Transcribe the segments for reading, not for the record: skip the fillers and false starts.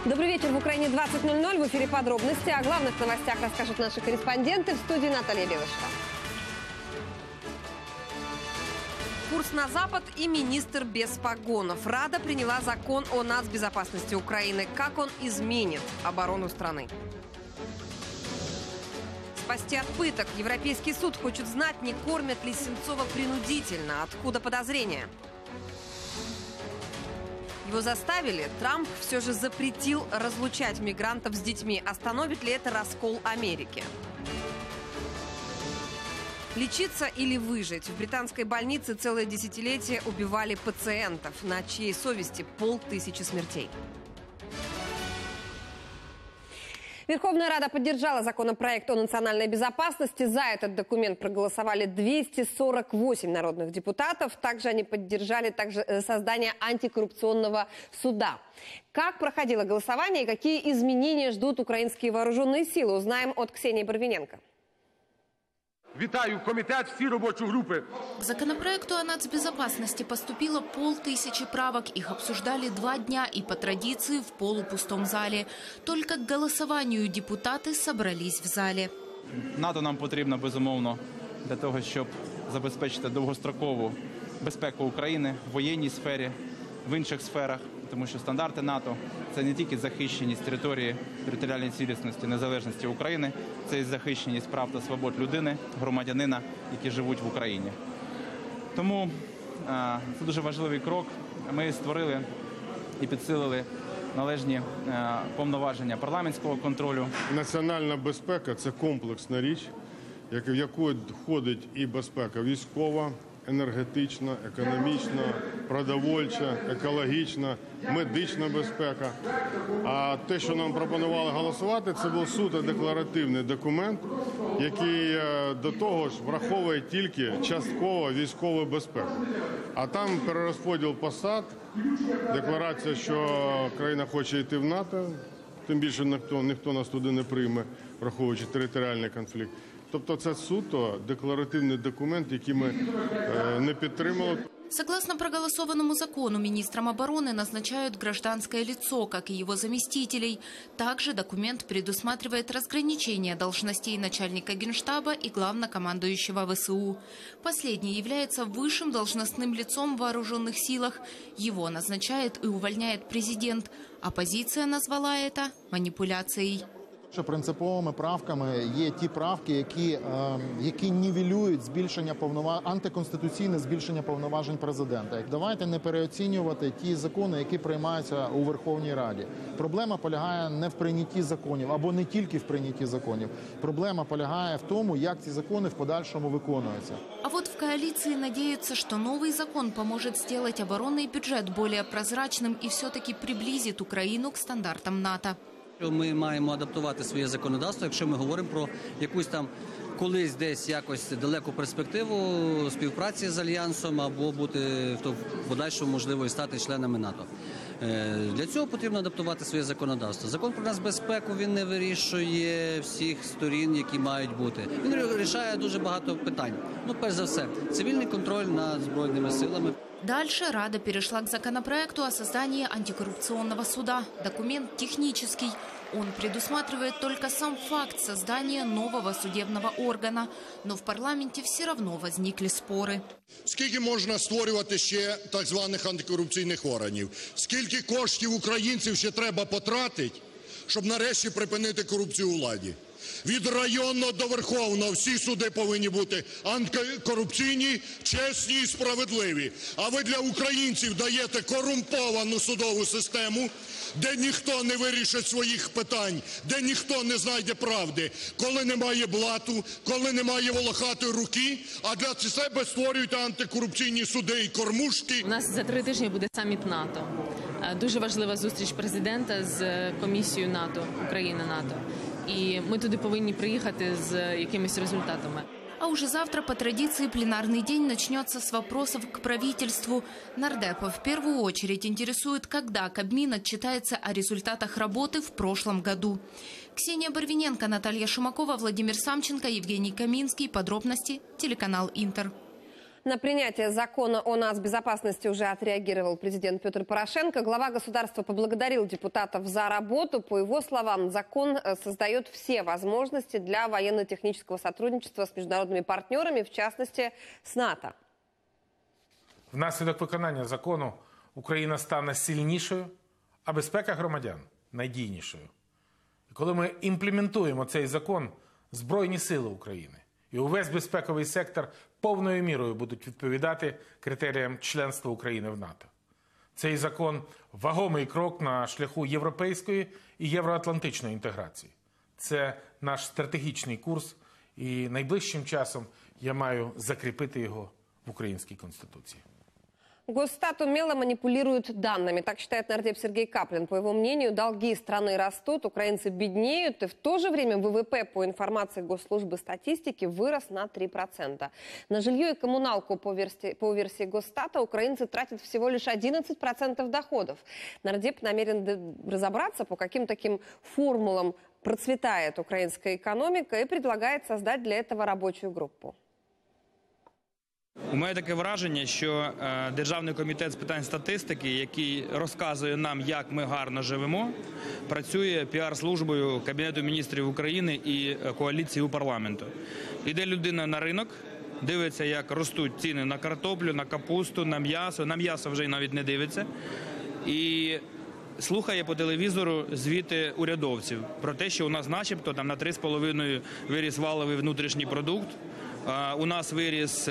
Добрый вечер. В Украине 20:00. В эфире подробности. О главных новостях расскажут наши корреспонденты. В студии Наталья Белышева. Курс на Запад и министр без погонов. Рада приняла закон о нацбезопасности Украины. Как он изменит оборону страны? Спасти от пыток. Европейский суд хочет знать, не кормят ли Сенцова принудительно. Откуда подозрения? Его заставили. Трамп все же запретил разлучать мигрантов с детьми. Остановит ли это раскол Америки? Лечиться или выжить? В британской больнице целое десятилетие убивали пациентов, на чьей совести 500 смертей. Верховная Рада поддержала законопроект о национальной безопасности. За этот документ проголосовали 248 народных депутатов. Также они поддержали создание антикоррупционного суда. Как проходило голосование и какие изменения ждут украинские вооруженные силы, узнаем от Ксении Барвиненко. Вітаю комітет, всі робочі групи. К законопроекту о нацбезопасности поступило 500 правок. Их обсуждали 2 дня и по традиции в полупустом зале. Только к голосованию депутаты собрались в зале. НАТО нам потрібно, безумовно, для того, щоб забезпечити довгострокову безпеку України в воєнній сфері, в інших сферах. Тому що стандарти НАТО – це не тільки захищеність території, територіальної цілісності, незалежності України, це і захищеність прав та свобод людини, громадянина, які живуть в Україні. Тому це дуже важливий крок. Ми створили і підсилили належні повноваження парламентського контролю. Національна безпека – це комплексна річ, в яку входить і безпека військова, енергетична, економічна, продовольча, екологічна, медична безпека. А те, що нам пропонували голосувати, це був суто декларативний документ, який до того ж враховує тільки частково військову безпеку. А там перерозподіл посад, декларація, що країна хоче йти в НАТО, тим більше ніхто нас туди не прийме, враховуючи територіальний конфлікт. Тобто це суто декларативний документ, який ми не підтримали. Согласно проголосованному закону, министром обороны назначают гражданское лицо, как и его заместителей. Также документ предусматривает разграничение должностей начальника Генштаба и главнокомандующего ВСУ. Последний является высшим должностным лицом в вооруженных силах. Его назначает и увольняет президент. Оппозиция назвала это манипуляцией. Принциповими правками є ті правки, які нівелюють антиконституційне збільшення повноважень президента. Давайте не переоцінювати ті закони, які приймаються у Верховній Раді. Проблема полягає не в прийнятті законів, або не тільки в прийнятті законів. Проблема полягає в тому, як ці закони в подальшому виконуються. А вот в коалиции надеются, что новый закон поможет сделать оборонный бюджет более прозрачным и все-таки приблизит Украину к стандартам НАТО. Ми маємо адаптувати своє законодавство, якщо ми говоримо про якусь там колись десь якось далеку перспективу співпраці з Альянсом або бути в подальшому можливо і стати членами НАТО. Для цього потрібно адаптувати своє законодавство. Закон про нацбезпеку, він не вирішує всіх сторін, які мають бути. Він вирішує дуже багато питань. Перш за все, цивільний контроль над Збройними силами. Дальше Рада перешла к законопроекту о создании антикоррупционного суда. Документ технический. Он предусматривает только сам факт создания нового судебного органа. Но в парламенте все равно возникли споры. Скільки можна створювати ще так званих антикорупційних органів? Скільки коштів українців ще треба потратити, щоб нарешті припинити корупцію у владі? Від районного до верховного всі суди повинні бути антикорупційні, чесні і справедливі. А ви для українців даєте корумповану судову систему, де ніхто не вирішить своїх питань, де ніхто не знайде правди, коли немає блату, коли немає волохатої руки, а для себе створюють антикорупційні суди і кормушки. У нас за 3 тижні буде саміт НАТО. Дуже важлива зустріч президента з комісією НАТО, Україна-НАТО. И мы туда повинні приехать с какими-то результатами. А уже завтра по традиции пленарный день начнется с вопросов к правительству. Нардепа в первую очередь интересует, когда Кабмин отчитается о результатах работы в прошлом году. Ксения Барвиненко, Наталья Шумакова, Владимир Самченко, Евгений Каминский. Подробности телеканал Интер. На принятие закона о нацбезопасности уже отреагировал президент Петр Порошенко. Глава государства поблагодарил депутатов за работу. По его словам, закон создает все возможности для военно-технического сотрудничества с международными партнерами, в частности, с НАТО. Внаслідок виконання закону Україна стане сильнішою, а безпека громадян – надійнішою. І коли ми імплементуємо цей закон, Збройні сили України і увесь безпековий сектор повною мірою будуть відповідати критеріям членства України в НАТО. Цей закон – вагомий крок на шляху європейської і євроатлантичної інтеграції. Це наш стратегічний курс, і найближчим часом я маю закріпити його в українській Конституції. Госстат умело манипулирует данными, так считает нардеп Сергей Каплин. По его мнению, долги страны растут, украинцы беднеют, и в то же время ВВП, по информации Госслужбы статистики, вырос на 3%. На жилье и коммуналку, по версии Госстата, украинцы тратят всего лишь 11% доходов. Нардеп намерен разобраться, по каким таким формулам процветает украинская экономика, и предлагает создать для этого рабочую группу. У мене таке враження, що Державний комітет з питань статистики, який розказує нам, як ми гарно живемо, працює піар-службою Кабінету міністрів України і коаліції у парламенту. Іде людина на ринок, дивиться, як ростуть ціни на картоплю, на капусту, на м'ясо вже навіть не дивиться, і слухає по телевізору звіти урядовців про те, що у нас начебто там на 3,5 виріс валовий внутрішній продукт, у нас вырос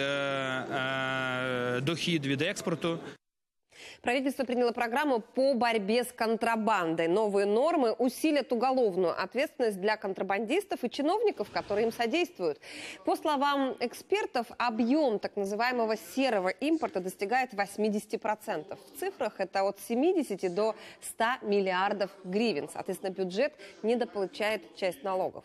доход від експорту. Правительство приняло программу по борьбе с контрабандой. Новые нормы усилят уголовную ответственность для контрабандистов и чиновников, которые им содействуют. По словам экспертов, объем так называемого серого импорта достигает 80%. В цифрах это от 70 до 100 миллиардов гривен. Соответственно, бюджет недополучает часть налогов.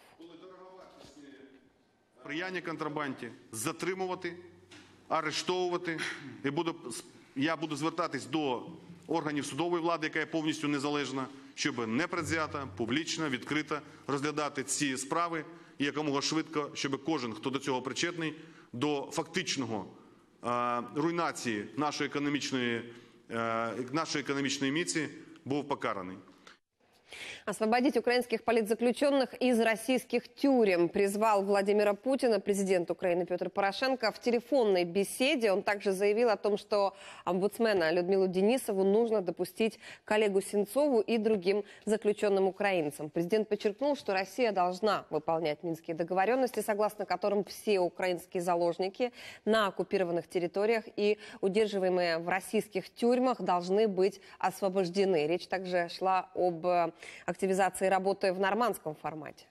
Сприяння контрабанді затримувати, арештовувати. Я буду звертатись до органів судової влади, яка є повністю незалежна, щоб непредвзято, публічно, відкрито розглядати ці справи і якомога швидко, щоб кожен, хто до цього причетний, до фактичного руйнації нашої економічної міці, був покараний. Освободить украинских политзаключенных из российских тюрем призвал Владимира Путина президент Украины Петр Порошенко. В телефонной беседе он также заявил о том, что омбудсмена Людмилу Денисову нужно допустить к Олегу Сенцову и другим заключенным украинцам. Президент подчеркнул, что Россия должна выполнять минские договоренности, согласно которым все украинские заложники на оккупированных территориях и удерживаемые в российских тюрьмах должны быть освобождены. Речь также шла об активизации работы в нормандском формате.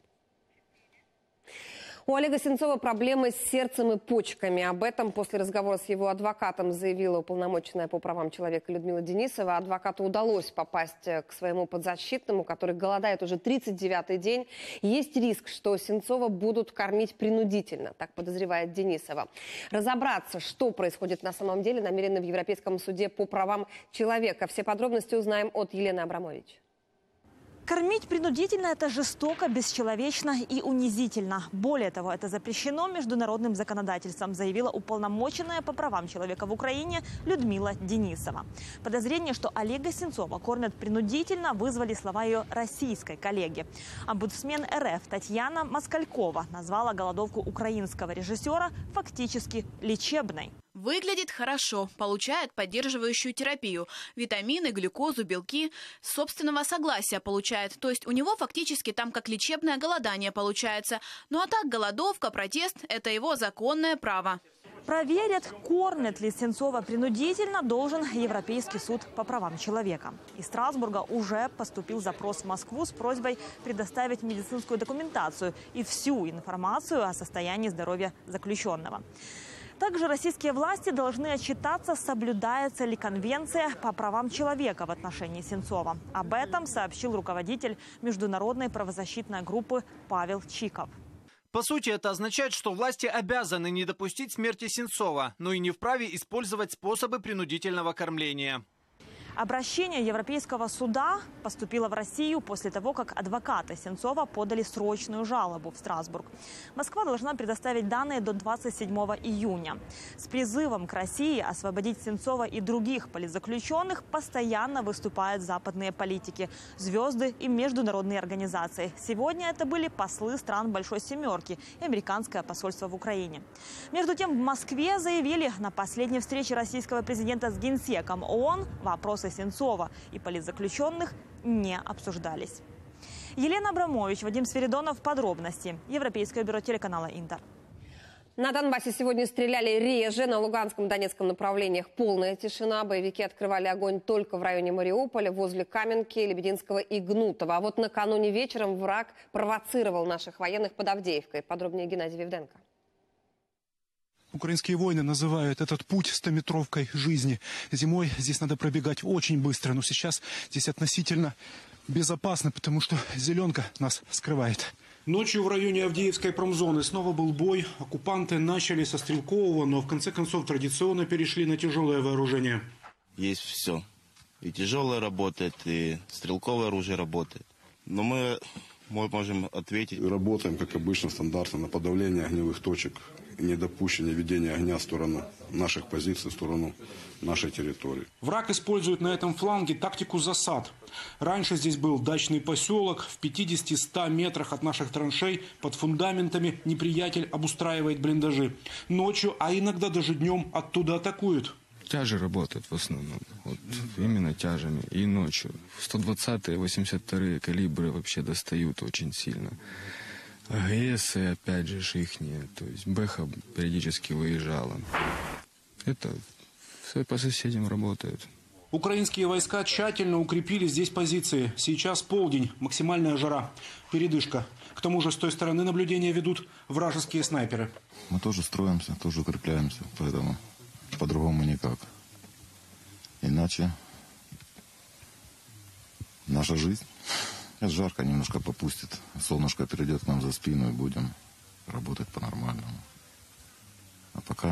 У Олега Сенцова проблемы с сердцем и почками. Об этом после разговора с его адвокатом заявила уполномоченная по правам человека Людмила Денисова. Адвокату удалось попасть к своему подзащитному, который голодает уже 39-й день. Есть риск, что Сенцова будут кормить принудительно, так подозревает Денисова. Разобраться, что происходит на самом деле, намерены в Европейском суде по правам человека. Все подробности узнаем от Елены Абрамович. Кормить принудительно – это жестоко, бесчеловечно и унизительно. Более того, это запрещено международным законодательством, заявила уполномоченная по правам человека в Украине Людмила Денисова. Подозрение, что Олега Сенцова кормят принудительно, вызвали слова ее российской коллеги. Омбудсмен РФ Татьяна Москалькова назвала голодовку украинского режиссера фактически лечебной. Выглядит хорошо, получает поддерживающую терапию, витамины, глюкозу, белки, с собственного согласия получает. То есть у него фактически там как лечебное голодание получается. Ну а так голодовка, протест – это его законное право. Проверят, кормят ли Сенцова принудительно, должен Европейский суд по правам человека. Из Страсбурга уже поступил запрос в Москву с просьбой предоставить медицинскую документацию и всю информацию о состоянии здоровья заключенного. Также российские власти должны отчитаться, соблюдается ли конвенция по правам человека в отношении Сенцова. Об этом сообщил руководитель международной правозащитной группы Павел Чиков. По сути, это означает, что власти обязаны не допустить смерти Сенцова, но и не вправе использовать способы принудительного кормления. Обращение Европейского суда поступило в Россию после того, как адвокаты Сенцова подали срочную жалобу в Страсбург. Москва должна предоставить данные до 27 июня. С призывом к России освободить Сенцова и других политзаключенных постоянно выступают западные политики, звезды и международные организации. Сегодня это были послы стран Большой Семерки и американское посольство в Украине. Между тем, в Москве заявили, на последней встрече российского президента с генсеком ООН вопросы Сенцова и политзаключенных не обсуждались. Елена Абрамович, Вадим Свиридонов. Подробности. Европейское бюро телеканала «Интер». На Донбассе сегодня стреляли реже. На Луганском и Донецком направлениях полная тишина. Боевики открывали огонь только в районе Мариуполя, возле Каменки, Лебединского и Гнутова. А вот накануне вечером враг провоцировал наших военных под Авдеевкой. Подробнее Геннадий Вивденко. Украинские воины называют этот путь 100-метровкой жизни. Зимой здесь надо пробегать очень быстро, но сейчас здесь относительно безопасно, потому что зеленка нас скрывает. Ночью в районе Авдеевской промзоны снова был бой. Оккупанты начали со стрелкового, но в конце концов традиционно перешли на тяжелое вооружение. Есть все. И тяжелое работает, и стрелковое оружие работает. Но мы можем ответить. Работаем, как обычно, стандартно, на подавление огневых точек и недопущение ведения огня в сторону наших позиций, в сторону нашей территории. Враг использует на этом фланге тактику засад. Раньше здесь был дачный поселок. В 50-100 метрах от наших траншей под фундаментами неприятель обустраивает блиндажи. Ночью, а иногда даже днем оттуда атакуют. Тяжи работают в основном, вот именно тяжами, и ночью. 120-е, 82-е калибры вообще достают очень сильно. АГСы, опять же, ихние, то есть Бэха периодически выезжала. Это все по соседям работает. Украинские войска тщательно укрепили здесь позиции. Сейчас полдень, максимальная жара, передышка. К тому же с той стороны наблюдения ведут вражеские снайперы. Мы тоже строимся, тоже укрепляемся, поэтому по-другому никак. Иначе наша жизнь. Жарко немножко попустит. Солнышко перейдет к нам за спину и будем работать по-нормальному. А пока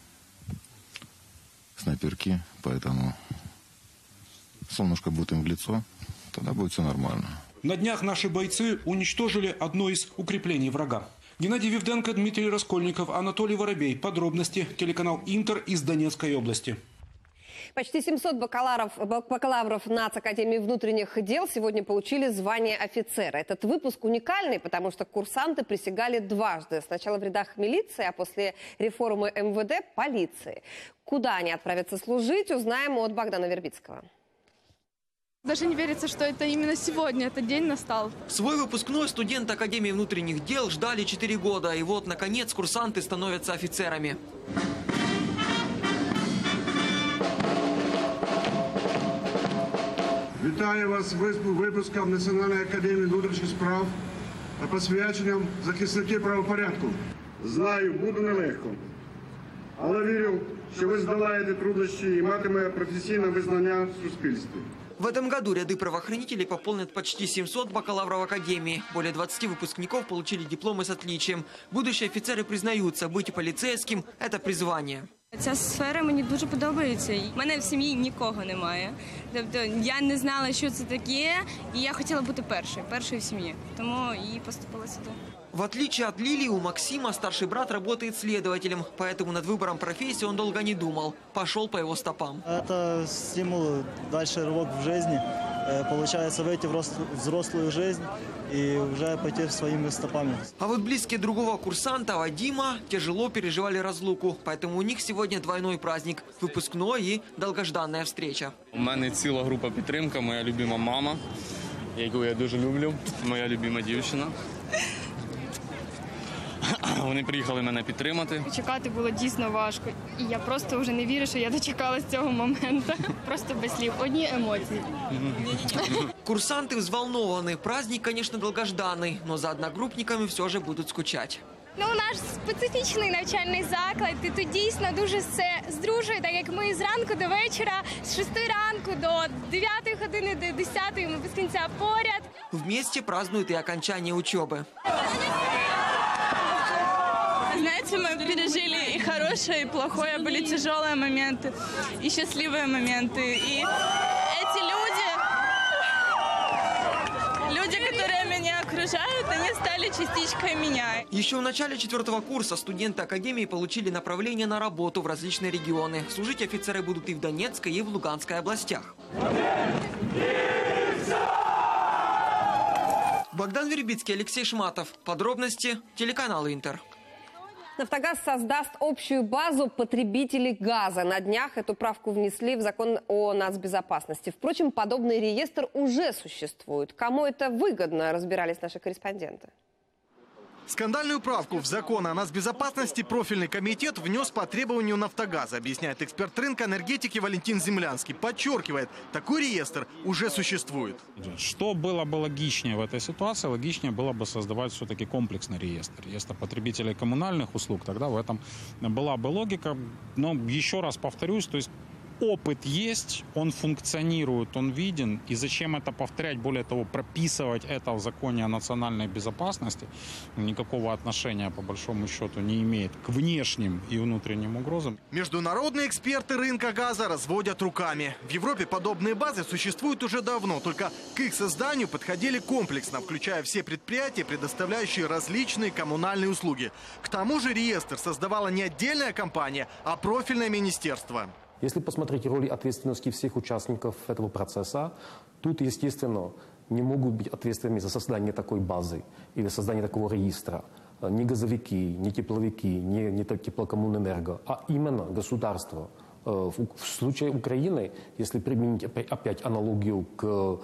снайперки, поэтому солнышко будет им в лицо, тогда будет все нормально. На днях наши бойцы уничтожили одно из укреплений врага. Геннадий Вивденко, Дмитрий Раскольников, Анатолий Воробей. Подробности. Телеканал «Интер» из Донецкой области. Почти 700 бакалавров Нацакадемии внутренних дел сегодня получили звание офицера. Этот выпуск уникальный, потому что курсанты присягали дважды. Сначала в рядах милиции, а после реформы МВД – полиции. Куда они отправятся служить, узнаем от Богдана Вербицкого. Даже не верится, что это именно сегодня этот день настал. Свой выпускной студенты Академии внутренних дел ждали 4 года. И вот, наконец, курсанты становятся офицерами. Вітаю вас з випуском Національної академії внутрішніх справ та посвяченням захисників правопорядку. Знаю, буде нелегко, але вірю, що ви здолаєте труднощі і матиме професійне визнання в суспільстві. В этом году ряды правоохранителей пополнят почти 700 бакалавров Академии. Более 20 выпускников получили дипломы с отличием. Будущие офицеры признаются, быть полицейским – это призвание. Ця сфера мені дуже подобається. У мене в сім'ї нікого немає. Тобто я не знала, що це таке, і я хотіла бути першою в сім'ї. Тому і поступила сюди. В отличие от Лилии, у Максима старший брат работает следователем, поэтому над выбором профессии он долго не думал. Пошел по его стопам. Это стимул, дальше рывок в жизни. Получается выйти в взрослую жизнь и уже пойти своими стопами. А вот близкие другого курсанта, Вадима, тяжело переживали разлуку. Поэтому у них сегодня двойной праздник – выпускной и долгожданная встреча. У мене ціла група підтримки, моя любима мама, яку я дуже люблю, моя любима дівчина. Вони приїхали мене підтримати. Чекати було дійсно важко. І я просто вже не вірю, що я дочекалась цього моменту. Просто без слів. Одні емоції. Курсанты взволнованы. Праздник, конечно, долгожданный, но за одногруппниками все же будут скучать. Ну, наш специфічний навчальний заклад, і тут дійсно дуже все здружує, так як ми зранку до вечора, з 6 ранку до 9 години, до 10 ми без кінця поряд. Вместе празднуют и окончание учебы. Знаете, мы пережили и хорошее, и плохое, были тяжелые моменты, и счастливые моменты. И которые меня окружают, они стали частичкой меня. Еще в начале 4-го курса студенты Академии получили направление на работу в различные регионы. Служить офицеры будут и в Донецкой, и в Луганской областях. Богдан Вербицкий, Алексей Шматов. Подробности телеканал Интер. «Нафтогаз» создаст общую базу потребителей газа. На днях эту правку внесли в закон о нацбезопасности. Впрочем, подобный реестр уже существует. Кому это выгодно, разбирались наши корреспонденты. Скандальную правку в закон о нацбезопасности профильный комитет внес по требованию «Нафтогаза», объясняет эксперт рынка энергетики Валентин Землянский. Подчеркивает, такой реестр уже существует. Что было бы логичнее в этой ситуации? Логичнее было бы создавать все-таки комплексный реестр. Реестр потребителей коммунальных услуг. Тогда в этом была бы логика. Но еще раз повторюсь, то есть опыт есть, он функционирует, он виден. И зачем это повторять? Более того, прописывать это в законе о национальной безопасности никакого отношения, по большому счету, не имеет к внешним и внутренним угрозам. Международные эксперты рынка газа разводят руками. В Европе подобные базы существуют уже давно, только к их созданию подходили комплексно, включая все предприятия, предоставляющие различные коммунальные услуги. К тому же реестр создавала не отдельная компания, а профильное министерство. Если посмотреть роль ответственности всех участников этого процесса, тут, естественно, не могут быть ответственными за создание такой базы или создание такого реестра ни газовики, ни тепловики, ни теплокоммунэнерго, а именно государство. В случае Украины, если применить опять аналогию к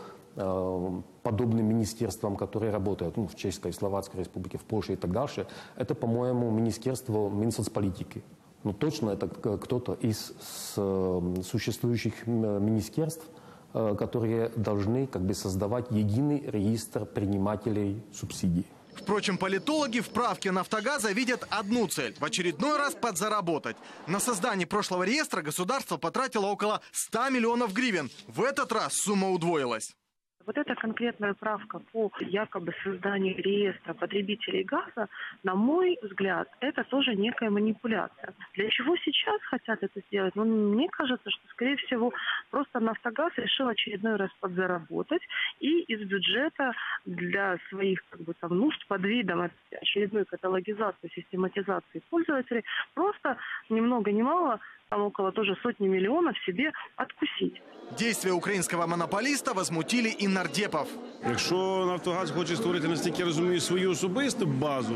подобным министерствам, которые работают в Чешской, Словацкой Республике, в Польше и так дальше, это, по-моему, министерство Минсоцполитики. Ну, точно это кто-то из существующих министерств, которые должны создавать единый реестр принимателей субсидий. Впрочем, политологи в правке «Нафтогаза» видят одну цель – в очередной раз подзаработать. На создание прошлого реестра государство потратило около 100 миллионов гривен. В этот раз сумма удвоилась. Вот эта конкретная правка по якобы созданию реестра потребителей газа, на мой взгляд, это тоже некая манипуляция. Для чего сейчас хотят это сделать? Ну, мне кажется, что, скорее всего, просто «Нафтогаз» решил очередной раз подзаработать и из бюджета для своих нужд под видом очередной каталогизации, систематизации пользователей просто ни много ни мало, там около тоже сотни миллионов себе откусить. Действия українського монополіста возмутили і нардепів. Якщо «Нафтогаз» хоче створити, наскільки я розумію, свою особисту базу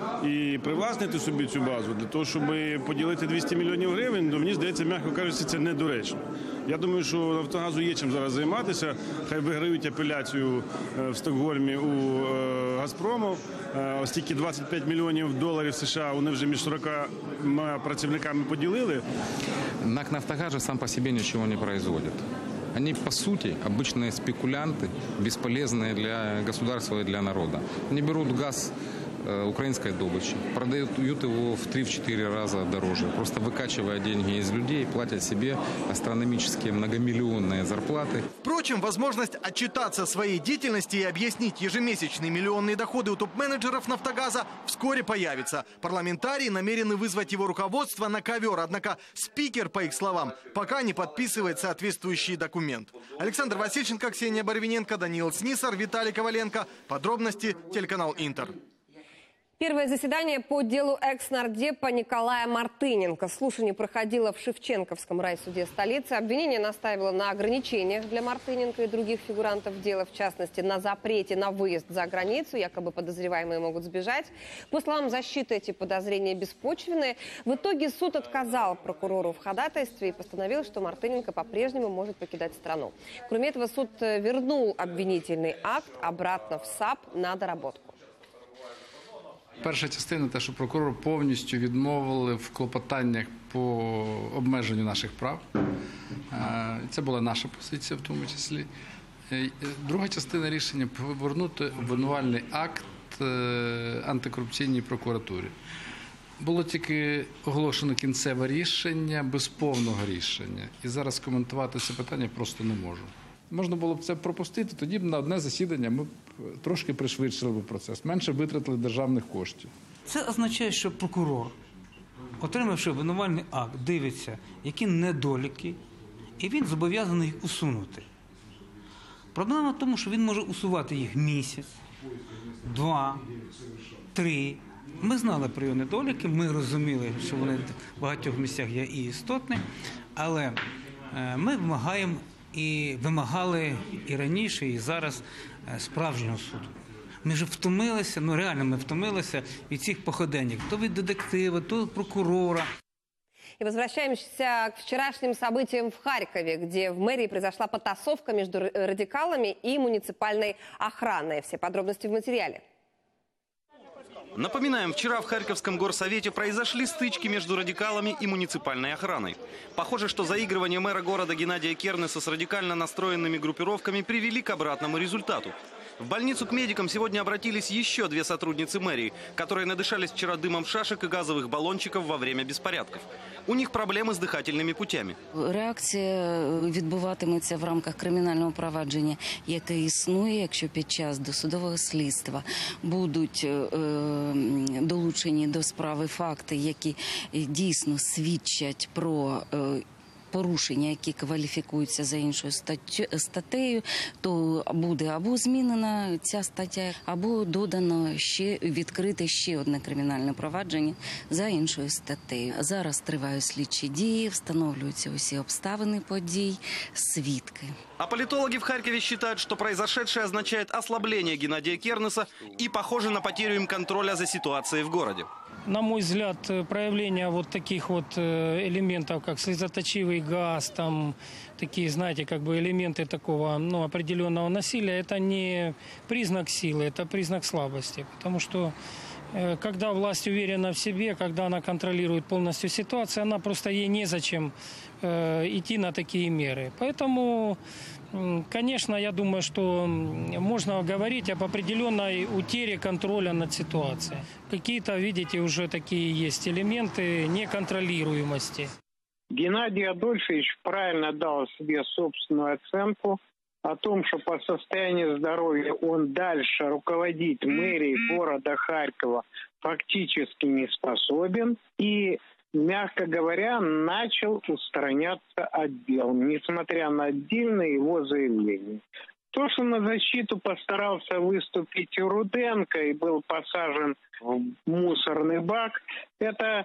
і привласнити собі цю базу для того, щоб поділити 200 мільйонів гривень, то мені здається, м'яко кажучи, це недоречно. Я думаю, що «Нафтогазу» є чим зараз займатися. Хай виграють апеляцію в Стокгольмі у «Газпрому». Оскільки 25 мільйонів доларів США вони вже між 40 працівниками поділили. НАК «Нафтогаз» сам по себе ничего не производит. Они, по сути, обычные спекулянты, бесполезные для государства и для народа. Они берут газ украинской добычи, продают его в 3-4 раза дороже, просто выкачивая деньги из людей, платят себе астрономические многомиллионные зарплаты. Впрочем, возможность отчитаться о своей деятельности и объяснить ежемесячные миллионные доходы у топ-менеджеров «Нафтогаза» вскоре появится. Парламентарии намерены вызвать его руководство на ковер, однако спикер, по их словам, пока не подписывает соответствующий документ. Александр Васильченко, Ксения Барвиненко, Даниил Снисар, Виталий Коваленко. Подробности телеканал «Интер». Первое заседание по делу экс-нардепа Николая Мартыненко. Слушание проходило в Шевченковском райсуде столицы. Обвинение настаивало на ограничениях для Мартыненко и других фигурантов дела, в частности, на запрете на выезд за границу. Якобы подозреваемые могут сбежать. По словам защиты, эти подозрения беспочвенные. В итоге суд отказал прокурору в ходатайстве и постановил, что Мартыненко по-прежнему может покидать страну. Кроме этого, суд вернул обвинительный акт обратно в САП на доработку. Перша частина – те, що прокурор повністю відмовили в клопотаннях по обмеженню наших прав. Це була наша позиція в тому числі. Друга частина рішення – повернути обвинувальний акт антикорупційній прокуратурі. Було тільки оголошено кінцеве рішення без повного рішення. І зараз коментувати це питання просто не можу. Можна було б це пропустити, тоді б на одне засідання ми трошки пришвидшили б процес, менше витратили державних коштів. Це означає, що прокурор, отримавши обвинувальний акт, дивиться, які недоліки, і він зобов'язаний їх усунути. Проблема в тому, що він може усувати їх місяць, 2, 3. Ми знали про його недоліки, ми розуміли, що вони в багатьох місцях є і істотні, але ми вимагали і раніше, і зараз справжнього суду. Ми вже втомилися, реально ми втомилися від цих походеньок, то від детектива, то від прокурора. И возвращаемся к вчерашним событиям в Харькове, где в мэрии произошла потасовка между радикалами и муниципальной охраной. Все подробности в материале. Напоминаем, вчера в Харьковском горсовете произошли стычки между радикалами и муниципальной охраной. Похоже, что заигрывание мэра города Геннадия Кернеса с радикально настроенными группировками привели к обратному результату. В больницу к медикам сегодня обратились еще 2 сотрудницы мэрии, которые надышались вчера дымом шашек и газовых баллончиков во время беспорядков. У них проблемы с дыхательными путями. Реакція відбуватиметься в рамках кримінального провадження, яке існує, якщо під час досудового слідства будуть долучені до справи факти, які дійсно свідчать про порушення, які кваліфікуються за іншою статтею, то буде або змінена ця стаття, або додано відкрите ще одне кримінальне провадження за іншою статтею. Зараз тривають слідчі дії, встановлюються усі обставини подій, свідки. А политологи в Харькове считают, что произошедшее означает ослабление Геннадия Кернеса и похоже на потерю им контроля за ситуацией в городе. На мой взгляд, проявление вот таких вот элементов, как слезоточивый газ, там такие, знаете, как бы элементы такого, определенного насилия, это не признак силы, это признак слабости. Потому что когда власть уверена в себе, когда она контролирует полностью ситуацию, она просто ей незачем идти на такие меры. Поэтому, конечно, я думаю, что можно говорить об определенной утере контроля над ситуацией. Какие-то, видите, уже такие есть элементы неконтролируемости. Геннадий Адольфович правильно дал себе собственную оценку о том, что по состоянию здоровья он дальше руководить мэрией города Харькова фактически не способен. И, мягко говоря, начал устраняться от дел, несмотря на отдельные его заявления. То, что на защиту постарался выступить Руденко и был посажен в мусорный бак, это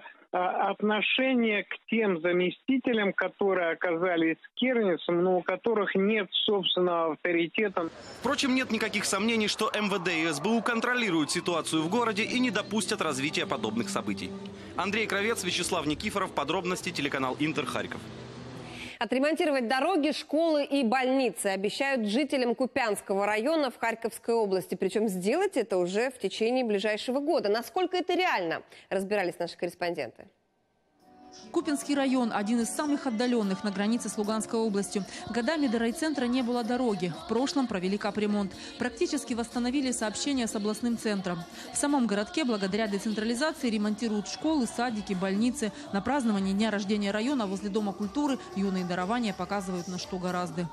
отношение к тем заместителям, которые оказались с Кернесом, но у которых нет собственного авторитета. Впрочем, нет никаких сомнений, что МВД и СБУ контролируют ситуацию в городе и не допустят развития подобных событий. Андрей Кравец, Вячеслав Никифоров. Подробности, телеканал Интер, Харьков. Отремонтировать дороги, школы и больницы обещают жителям Купянского района в Харьковской области. Причем сделать это уже в течение ближайшего года. Насколько это реально, разбирались наши корреспонденты. Купянский район – один из самых отдаленных на границе с Луганской областью. Годами до райцентра не было дороги. В прошлом провели капремонт. Практически восстановили сообщение с областным центром. В самом городке благодаря децентрализации ремонтируют школы, садики, больницы. На праздновании дня рождения района возле Дома культуры юные дарования показывают, на что гораздо.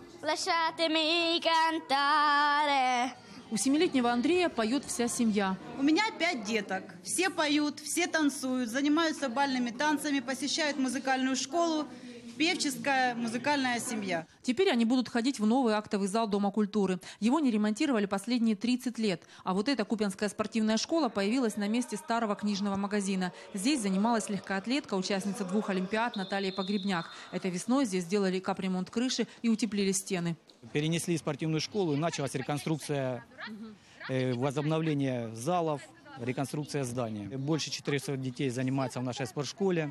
У 7-летнего Андрея поет вся семья. У меня 5 деток. Все поют, все танцуют, занимаются бальными танцами, посещают музыкальную школу. Певческая музыкальная семья. Теперь они будут ходить в новый актовый зал Дома культуры. Его не ремонтировали последние 30 лет. А вот эта Купянская спортивная школа появилась на месте старого книжного магазина. Здесь занималась легкоатлетка, участница 2 олимпиад Наталья Погребняк. Этой весной здесь сделали капремонт крыши и утеплили стены. Перенесли спортивную школу, и началась реконструкция, возобновление залов, реконструкция здания. Больше 400 детей занимается в нашей спортшколе.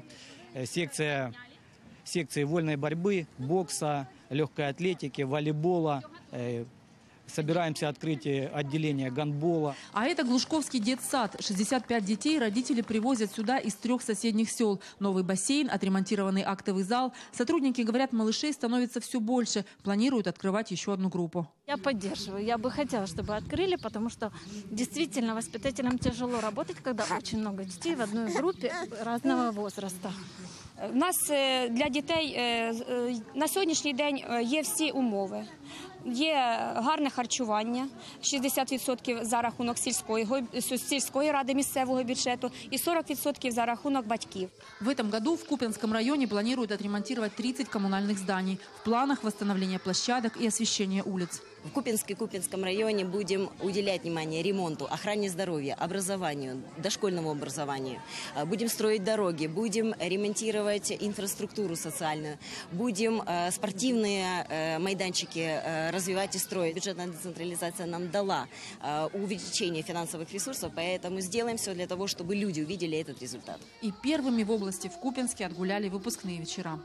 Секции вольной борьбы, бокса, легкой атлетики, волейбола. Собираемся открыть отделение гандбола. А это Глушковский детсад. 65 детей родители привозят сюда из 3 соседних сел. Новый бассейн, отремонтированный актовый зал. Сотрудники говорят, малышей становится все больше. Планируют открывать еще одну группу. Я поддерживаю. Я бы хотела, чтобы открыли, потому что действительно воспитателям тяжело работать, когда очень много детей в одной группе разного возраста. У нас для дітей на сьогоднішній день є всі умови. Є гарне харчування, 60% за рахунок сільської ради місцевого бюджету і 40% за рахунок батьків. В этом году в Купянском районе планируют отремонтировать 30 коммунальных зданий. В планах восстановление площадок и освещение улиц. В Купинском районе будем уделять внимание ремонту, охране здоровья, образованию, дошкольному образованию. Будем строить дороги, будем ремонтировать инфраструктуру социальную, будем спортивные майданчики развивать и строить. Бюджетная децентрализация нам дала увеличение финансовых ресурсов, поэтому сделаем все для того, чтобы люди увидели этот результат. И первыми в области в Купинске отгуляли выпускные вечера.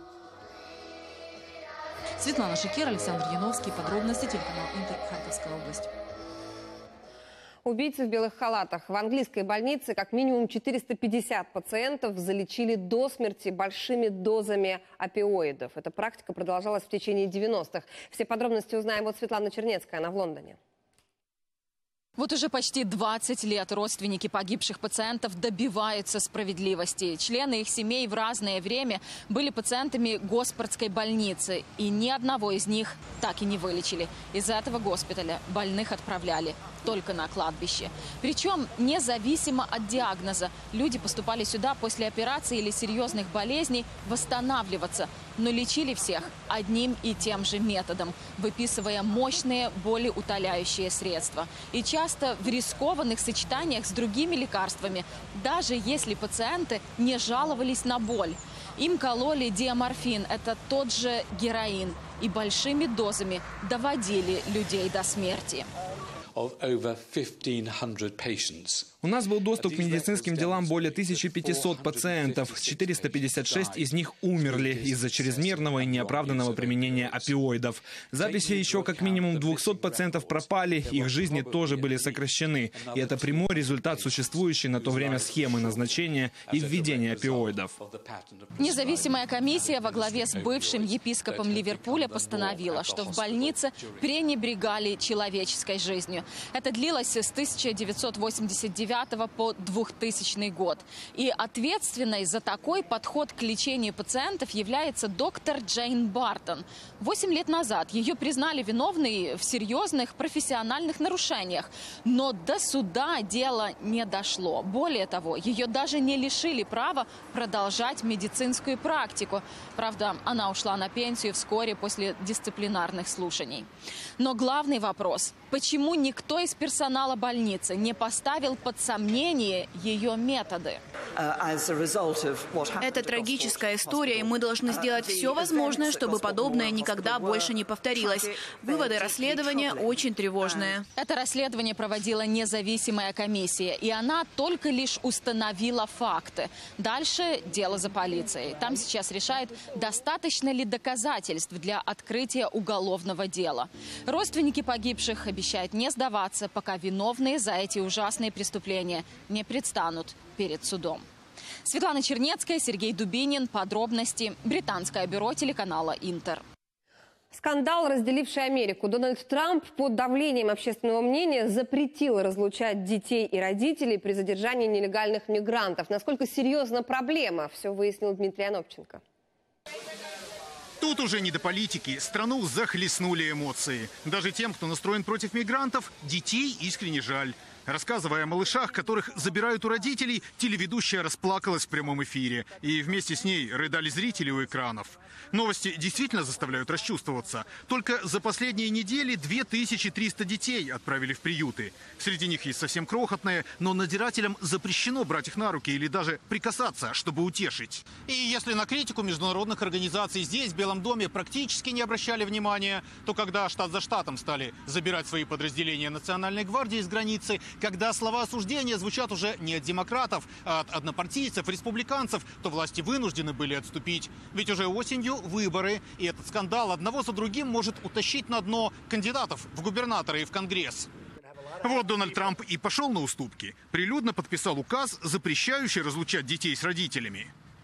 Светлана Шикер, Александр Яновский. Подробности, телеканал Интер, Харьковская область. Убийцы в белых халатах. В английской больнице как минимум 450 пациентов залечили до смерти большими дозами опиоидов. Эта практика продолжалась в течение 90-х. Все подробности узнаем от Светланы Чернецкой, она в Лондоне. Вот уже почти 20 лет родственники погибших пациентов добиваются справедливости. Члены их семей в разное время были пациентами Госпортской больницы. И ни одного из них так и не вылечили. Из этого госпиталя больных отправляли только на кладбище. Причем независимо от диагноза. Люди поступали сюда после операции или серьезных болезней восстанавливаться. Но лечили всех одним и тем же методом, выписывая мощные болеутоляющие средства. И часто в рискованных сочетаниях с другими лекарствами, даже если пациенты не жаловались на боль. Им кололи диаморфин, это тот же героин, и большими дозами доводили людей до смерти. У нас был доступ к медицинским делам более 1500 пациентов. 456 из них умерли из-за чрезмерного и неоправданного применения опиоидов. Записи еще как минимум 200 пациентов пропали, их жизни тоже были сокращены. И это прямой результат существующей на то время схемы назначения и введения опиоидов. Независимая комиссия во главе с бывшим епископом Ливерпуля постановила, что в больнице пренебрегали человеческой жизнью. Это длилось с 1989 по 2000 год. И ответственной за такой подход к лечению пациентов является доктор Джейн Бартон. 8 лет назад ее признали виновной в серьезных профессиональных нарушениях. Но до суда дело не дошло. Более того, ее даже не лишили права продолжать медицинскую практику. Правда, она ушла на пенсию вскоре после дисциплинарных слушаний. Но главный вопрос – почему никто из персонала больницы не поставил под сомнение ее методы? Это трагическая история, и мы должны сделать все возможное, чтобы подобное никогда больше не повторилось. Выводы расследования очень тревожные. Это расследование проводила независимая комиссия, и она только лишь установила факты. Дальше дело за полицией. Там сейчас решают, достаточно ли доказательств для открытия уголовного дела. Родственники погибших обещают не сдаваться, пока виновные за эти ужасные преступления не предстанут перед судом. Светлана Чернецкая, Сергей Дубинин. Подробности. Британское бюро телеканала Интер. Скандал, разделивший Америку. Дональд Трамп под давлением общественного мнения запретил разлучать детей и родителей при задержании нелегальных мигрантов. Насколько серьезна проблема, все выяснил Дмитрий Анопченко. Тут уже не до политики. Страну захлестнули эмоции. Даже тем, кто настроен против мигрантов, детей искренне жаль. Рассказывая о малышах, которых забирают у родителей, телеведущая расплакалась в прямом эфире. И вместе с ней рыдали зрители у экранов. Новости действительно заставляют расчувствоваться. Только за последние недели 2300 детей отправили в приюты. Среди них есть совсем крохотные, но надзирателям запрещено брать их на руки или даже прикасаться, чтобы утешить. И если на критику международных организаций здесь, в Белом доме, практически не обращали внимания, то когда штат за штатом стали забирать свои подразделения Национальной гвардии с границы, когда слова осуждения звучат уже не от демократов, а от однопартийцев, республиканцев, то власти вынуждены были отступить. Ведь уже осенью выборы, и этот скандал одного за другим может утащить на дно кандидатов в губернаторы и в Конгресс. Вот Дональд Трамп и пошел на уступки. Прилюдно подписал указ, запрещающий разлучать детей с родителями.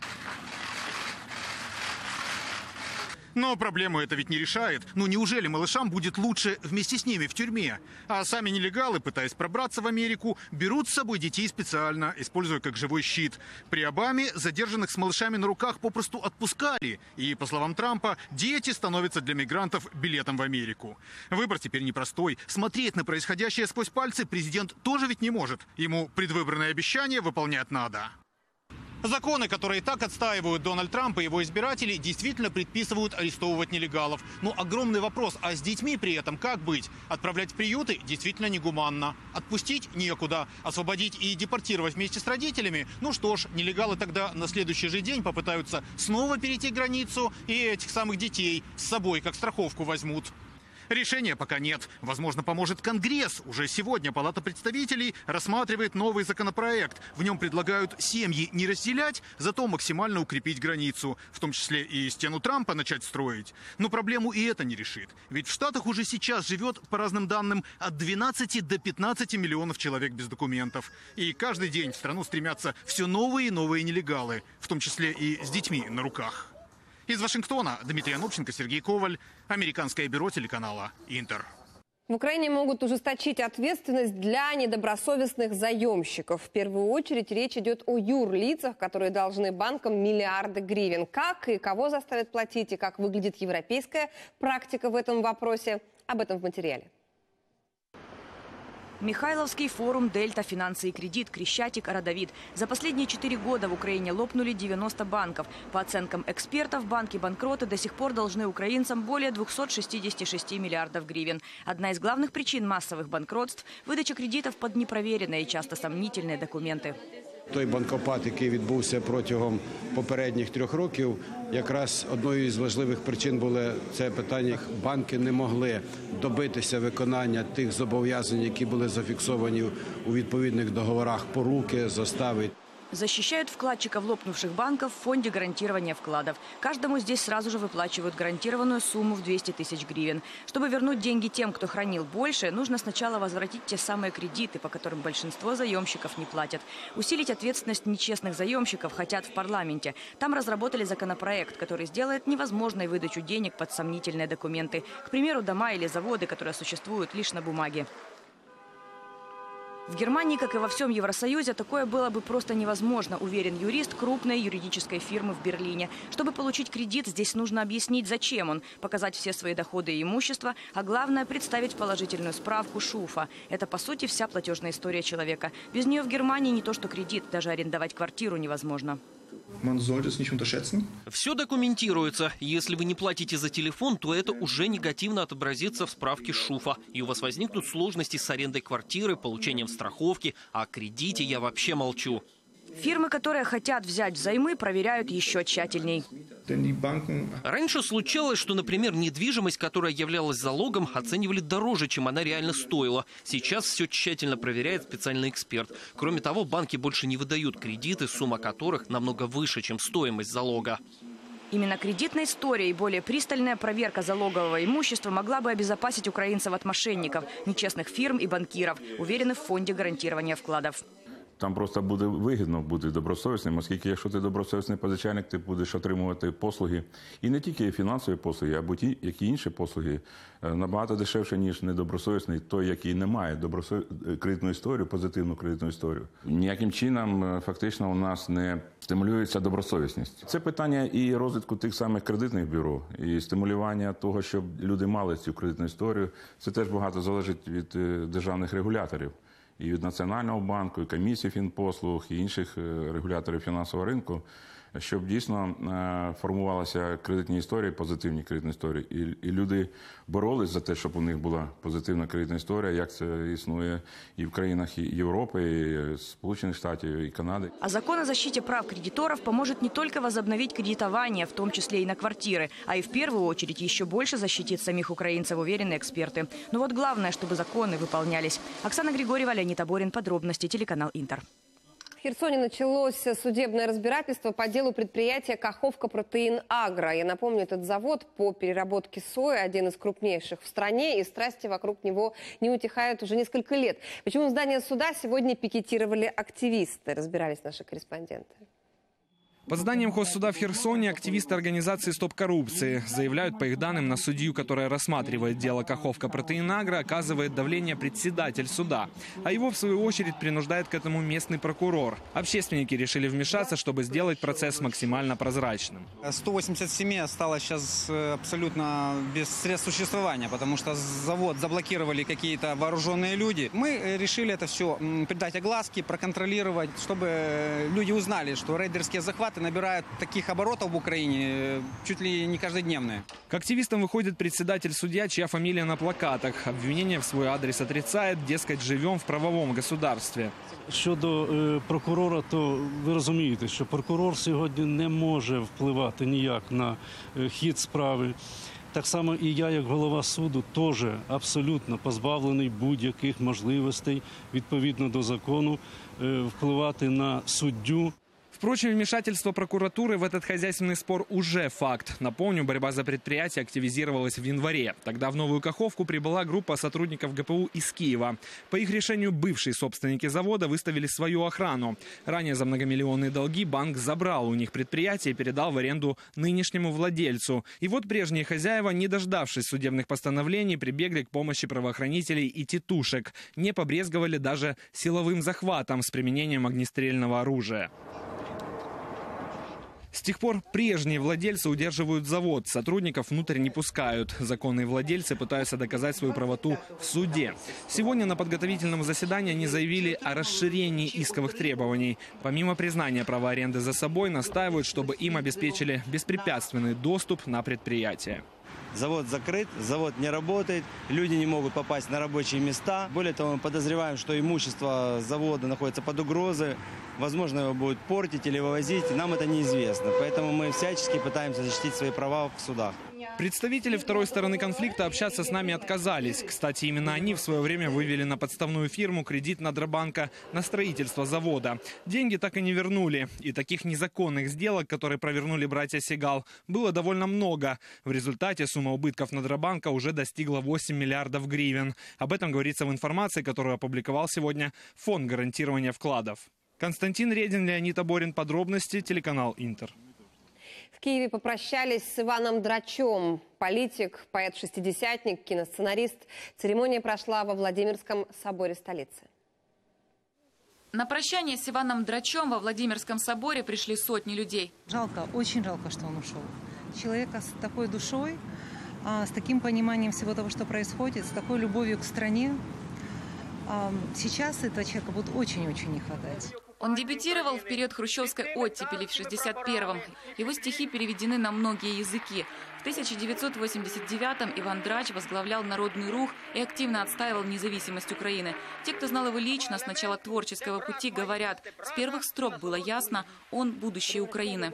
Но проблему это ведь не решает. Ну неужели малышам будет лучше вместе с ними в тюрьме? А сами нелегалы, пытаясь пробраться в Америку, берут с собой детей специально, используя как живой щит. При Обаме задержанных с малышами на руках попросту отпускали. И, по словам Трампа, дети становятся для мигрантов билетом в Америку. Выбор теперь непростой. Смотреть на происходящее сквозь пальцы президент тоже ведь не может. Ему предвыборные обещания выполнять надо. Законы, которые так отстаивают Дональд Трамп и его избиратели, действительно предписывают арестовывать нелегалов. Но огромный вопрос, а с детьми при этом как быть? Отправлять в приюты действительно негуманно. Отпустить некуда. Освободить и депортировать вместе с родителями? Ну что ж, нелегалы тогда на следующий же день попытаются снова перейти границу и этих самых детей с собой как страховку возьмут. Решения пока нет. Возможно, поможет Конгресс. Уже сегодня Палата представителей рассматривает новый законопроект. В нем предлагают семьи не разделять, зато максимально укрепить границу. В том числе и стену Трампа начать строить. Но проблему и это не решит. Ведь в Штатах уже сейчас живет, по разным данным, от 12 до 15 миллионов человек без документов. И каждый день в страну стремятся все новые и новые нелегалы. В том числе и с детьми на руках. Из Вашингтона Дмитрий Анопченко, Сергей Коваль, Американское бюро телеканала «Интер». В Украине могут ужесточить ответственность для недобросовестных заемщиков. В первую очередь речь идет о юрлицах, которые должны банкам миллиарды гривен. Как и кого заставят платить, и как выглядит европейская практика в этом вопросе, об этом в материале. Михайловский форум «Дельта. Финансы и кредит», Крещатик, Родовид. За последние 4 года в Украине лопнули 90 банков. По оценкам экспертов, банки-банкроты до сих пор должны украинцам более 266 миллиардов гривен. Одна из главных причин массовых банкротств – выдача кредитов под непроверенные и часто сомнительные документы. Той банкопад, який відбувся протягом попередніх 3 років, якраз одною із важливих причин було це питання. Банки не могли добитися виконання тих зобов'язань, які були зафіксовані у відповідних договорах поруки, застави. Защищают вкладчиков лопнувших банков в фонде гарантирования вкладов. Каждому здесь сразу же выплачивают гарантированную сумму в 200 тысяч гривен. Чтобы вернуть деньги тем, кто хранил больше, нужно сначала возвратить те самые кредиты, по которым большинство заемщиков не платят. Усилить ответственность нечестных заемщиков хотят в парламенте. Там разработали законопроект, который сделает невозможной выдачу денег под сомнительные документы. К примеру, дома или заводы, которые существуют лишь на бумаге. В Германии, как и во всем Евросоюзе, такое было бы просто невозможно, уверен юрист крупной юридической фирмы в Берлине. Чтобы получить кредит, здесь нужно объяснить, зачем он, показать все свои доходы и имущество, а главное – представить положительную справку ШУФа. Это, по сути, вся платежная история человека. Без нее в Германии не то что кредит, даже арендовать квартиру невозможно. Все документируется. Если вы не платите за телефон, то это уже негативно отобразится в справке ШУФа. И у вас возникнут сложности с арендой квартиры, получением страховки. А о кредите я вообще молчу. Фирмы, которые хотят взять взаймы, проверяют еще тщательней. Раньше случалось, что, например, недвижимость, которая являлась залогом, оценивали дороже, чем она реально стоила. Сейчас все тщательно проверяет специальный эксперт. Кроме того, банки больше не выдают кредиты, сумма которых намного выше, чем стоимость залога. Именно кредитная история и более пристальная проверка залогового имущества могла бы обезопасить украинцев от мошенников, нечестных фирм и банкиров, уверены в фонде гарантирования вкладов. Там просто буде вигідно бути добросовісним, оскільки якщо ти добросовісний позичальник, ти будеш отримувати послуги. І не тільки фінансові послуги, а будь-які інші послуги набагато дешевше, ніж недобросовісний той, який не має кредитну історію, позитивну кредитну історію. Ніяким чином фактично у нас не стимулюється добросовісність. Це питання і розвитку тих самих кредитних бюро, і стимулювання того, щоб люди мали цю кредитну історію. Це теж багато залежить від державних регуляторів. І від Національного банку, і комісії фінпослуг, і інших регуляторів фінансового ринку, щоб дійсно формувалися кредитні історії, позитивні кредитні історії. І люди боролись за те, щоб у них була позитивна кредитна історія, як це існує і в країнах Європи, і Сполучених Штатів, и Канады. А закон о защите прав кредиторов поможет не только возобновить кредитование, в том числе и на квартиры, а и в первую очередь еще больше защитит самих украинцев, уверены эксперты. Но вот главное, чтобы законы выполнялись. Оксана Григорьева, Леонид Аборин. Подробности. Телеканал «Интер». В Херсоне началось судебное разбирательство по делу предприятия «Каховка Протеин Агро». Я напомню, этот завод по переработке сои один из крупнейших в стране, и страсти вокруг него не утихают уже несколько лет. Почему здание суда сегодня пикетировали активисты, разбирались наши корреспонденты. Под зданием Хоссуда в Херсоне активисты организации «Стоп коррупции» заявляют, по их данным, на судью, которая рассматривает дело Каховка-Протеинагро, оказывает давление председатель суда. А его, в свою очередь, принуждает к этому местный прокурор. Общественники решили вмешаться, чтобы сделать процесс максимально прозрачным. 180 семей осталось сейчас абсолютно без средств существования, потому что завод заблокировали какие-то вооруженные люди. Мы решили это все придать огласке, проконтролировать, чтобы люди узнали, что рейдерские захваты набирают таких оборотов в Украине чуть ли не каждодневные. К активистам выходит председатель-судья, чья фамилия на плакатах. Обвинение в свой адрес отрицает, дескать, живем в правовом государстве. Щодо прокурора, то ви розумієте, що прокурор сьогодні не може впливати ніяк на хід справи. Так само і я, як голова суду, теж абсолютно позбавлений будь-яких можливостей, відповідно до закону, впливати на суддю. Впрочем, вмешательство прокуратуры в этот хозяйственный спор уже факт. Напомню, борьба за предприятие активизировалась в январе. Тогда в Новую Каховку прибыла группа сотрудников ГПУ из Киева. По их решению бывшие собственники завода выставили свою охрану. Ранее за многомиллионные долги банк забрал у них предприятие и передал в аренду нынешнему владельцу. И вот прежние хозяева, не дождавшись судебных постановлений, прибегли к помощи правоохранителей и тетушек. Не побрезговали даже силовым захватом с применением огнестрельного оружия. С тех пор прежние владельцы удерживают завод, сотрудников внутрь не пускают. Законные владельцы пытаются доказать свою правоту в суде. Сегодня на подготовительном заседании они заявили о расширении исковых требований. Помимо признания права аренды за собой, настаивают, чтобы им обеспечили беспрепятственный доступ на предприятие. Завод закрыт, завод не работает, люди не могут попасть на рабочие места. Более того, мы подозреваем, что имущество завода находится под угрозой. Возможно, его будут портить или вывозить. Нам это неизвестно. Поэтому мы всячески пытаемся защитить свои права в судах. Представители второй стороны конфликта общаться с нами отказались. Кстати, именно они в свое время вывели на подставную фирму кредит Надрабанка на строительство завода. Деньги так и не вернули. И таких незаконных сделок, которые провернули братья Сигал, было довольно много. В результате сумма убытков Надрабанка уже достигла 8 миллиардов гривен. Об этом говорится в информации, которую опубликовал сегодня Фонд гарантирования вкладов. Константин Редин, Леонид Аборин. Подробности, телеканал Интер. В Киеве попрощались с Иваном Драчом. Политик, поэт-шестидесятник, киносценарист. Церемония прошла во Владимирском соборе столицы. На прощание с Иваном Драчом во Владимирском соборе пришли сотни людей. Жалко, очень жалко, что он ушел. Человека с такой душой, с таким пониманием всего того, что происходит, с такой любовью к стране. Сейчас этого человека будет очень-очень не хватать. Он дебютировал в период хрущевской оттепели в 1961-м. Его стихи переведены на многие языки. В 1989-м Иван Драч возглавлял Народный рух и активно отстаивал независимость Украины. Те, кто знал его лично с начала творческого пути, говорят, с первых строк было ясно, он будущее України.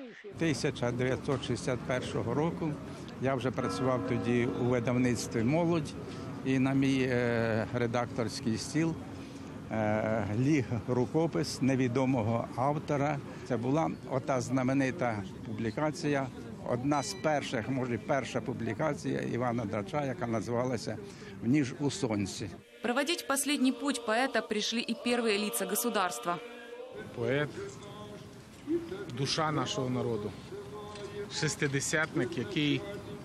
1961 року я вже працював тоді у видавництві «Молодь», і на мій редакторський стіл ліг рукопис невідомого автора. Це була ота знаменита публікація, одна з перших, може перша публікація Івана Драча, яка називалася «Ніж у сонці». Проводить в последний путь поэта пришли и первые лица государства. Поет, душа нашого народу, шестидесятник, який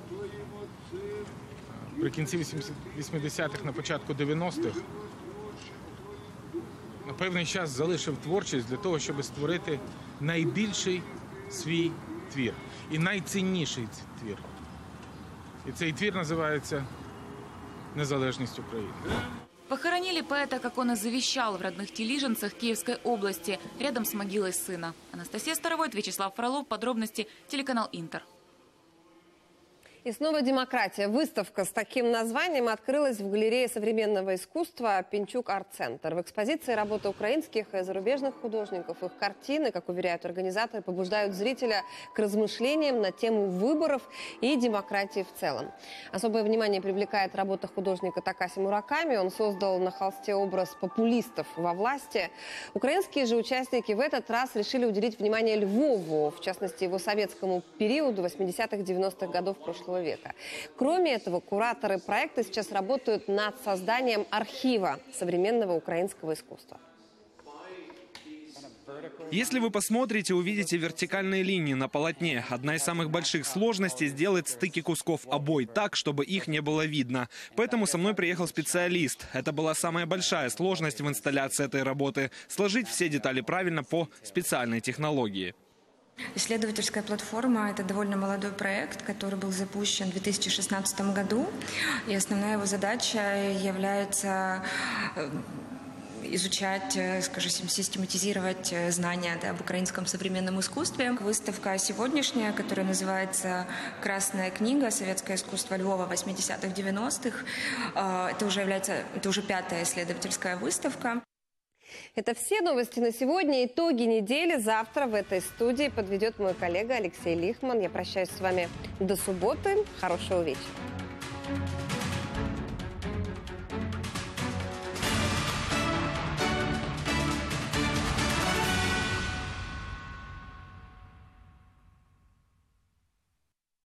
при кінці 80-х, на початку 90-х на певний час залишив творчість для того, щоб створити найбільший свій твір і найцінніший твір. І цей твір називається «Незалежність України». Похоронили поэта, как он и завещал, в родных Телиженцах Киевской области, рядом с могилой сына. Анастасия Старовойт, Вячеслав Фролов. Подробности, телеканал Интер. И снова демократия. Выставка с таким названием открылась в галерее современного искусства «Пинчук Арт-центр». В экспозиции работы украинских и зарубежных художников. Их картины, как уверяют организаторы, побуждают зрителя к размышлениям на тему выборов и демократии в целом. Особое внимание привлекает работа художника Такаси Мураками. Он создал на холсте образ популистов во власти. Украинские же участники в этот раз решили уделить внимание Львову, в частности его советскому периоду 80-х-90-х годов прошлого века. Кроме этого, кураторы проекта сейчас работают над созданием архива современного украинского искусства. Если вы посмотрите, увидите вертикальные линии на полотне. Одна из самых больших сложностей — сделать стыки кусков обои так, чтобы их не было видно. Поэтому со мной приехал специалист. Это была самая большая сложность в инсталляции этой работы — сложить все детали правильно по специальной технологии. Исследовательская платформа – это довольно молодой проект, который был запущен в 2016 году. И основная его задача является изучать, скажем, систематизировать знания об украинском современном искусстве. Выставка сегодняшняя, которая называется «Красная книга. Советское искусство Львова 80-х-90-х», это уже 5-я исследовательская выставка. Это все новости на сегодня. Итоги недели завтра в этой студии подведет мой коллега Алексей Лихман. Я прощаюсь с вами до субботы. Хорошего вечера.